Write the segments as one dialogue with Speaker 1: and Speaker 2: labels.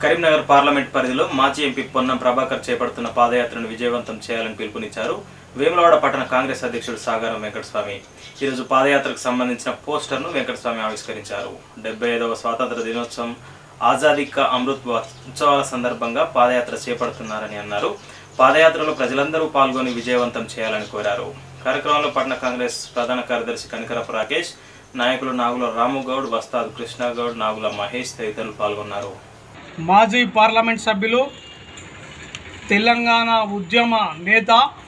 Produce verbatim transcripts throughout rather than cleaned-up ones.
Speaker 1: Karimnagar parliament పరిధిలో మాజీ MP Ponnam Prabhakar చేపడుతున్న పాదయాత్రను విజయవంతం చేయాలని పిలుపునిచ్చారు. వేములవాడ పట్టణ కాంగ్రెస్ అధ్యక్షుడు సాగారం వెంకటస్వామి ఈరోజు పాదయాత్రకు సంబంధించిన పోస్టర్ను వెంకటస్వామి ఆవిష్కరించారు. డెబ్బై ఐదవ స్వాతంత్ర దినోత్సవం ఆజాదీ కా అమృత్ ఉత్సవాల సందర్భంగా పాదయాత్ర చేపడుతున్నారని అన్నారు. పాదయాత్రలో ప్రజలందరూ పాల్గొని విజయవంతం చేయాలని కోరారు. కార్యక్రమంలో పట్టణ కాంగ్రెస్ ప్రధాన కార్యదర్శి కనికరపు రాకేష్, నాయకులు నాగుల రాముగౌడ్, వస్తాద్ కృష్ణగౌడ్, నాగుల మహేష్ తదితరులు పాల్గొన్నారు.
Speaker 2: మాజీ పార్లమెంట్ సభ్యులు, తెలంగాణ ఉద్యమ నేత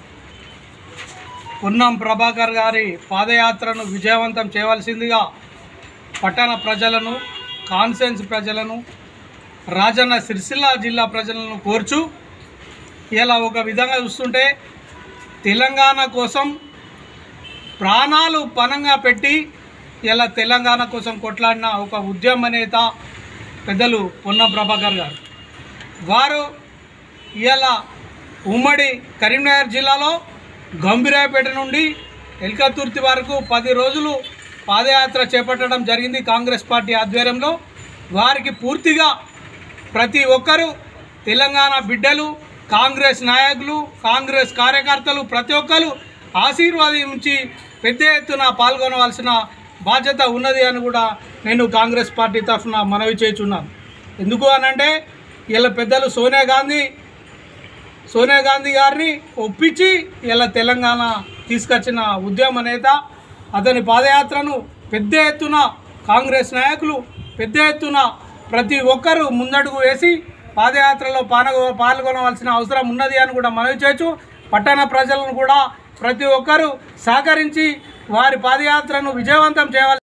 Speaker 2: పొన్నం ప్రభాకర్ గారి పాదయాత్రను విజయవంతం చేయవలసిందిగా పట్టణ ప్రజలను, కాన్సెన్స్ ప్రజలను, రాజన్న సిరిసిల్ల జిల్లా ప్రజలను కోర్చు. ఇలా ఒక విధంగా చూస్తుంటే తెలంగాణ కోసం ప్రాణాలు పణంగా పెట్టి ఇలా తెలంగాణ కోసం కొట్లాడిన ఒక ఉద్యమ నేత పెద్దలు పొన్నం ప్రభాకర్ గారు. వారు ఇలా ఉమ్మడి కరీంనగర్ జిల్లాలో గంభీరాయపేట నుండి ఎల్కతుర్తి వరకు పది రోజులు పాదయాత్ర చేపట్టడం జరిగింది కాంగ్రెస్ పార్టీ ఆధ్వర్యంలో. వారికి పూర్తిగా ప్రతి ఒక్కరూ తెలంగాణ బిడ్డలు, కాంగ్రెస్ నాయకులు, కాంగ్రెస్ కార్యకర్తలు ప్రతి ఒక్కరు ఆశీర్వాదించి పెద్ద ఎత్తున పాల్గొనవలసిన బాధ్యత ఉన్నది అని కూడా నేను కాంగ్రెస్ పార్టీ తరఫున మనవి చేస్తున్నాను. ఎందుకు అనంటే ఇలా పెద్దలు సోనియా గాంధీ సోనియా గాంధీ గారిని ఒప్పించి ఇలా తెలంగాణ తీసుకొచ్చిన ఉద్యమ నేత. అతని పాదయాత్రను పెద్ద ఎత్తున కాంగ్రెస్ నాయకులు పెద్ద ఎత్తున ప్రతి ఒక్కరూ ముందడుగు వేసి పాదయాత్రలో పాల్గొనవలసిన అవసరం ఉన్నది అని కూడా మనవి చేయొచ్చు. పట్టణ ప్రజలను కూడా ప్రతి ఒక్కరూ సహకరించి వారి పాదయాత్రను విజయవంతం చేయవలసి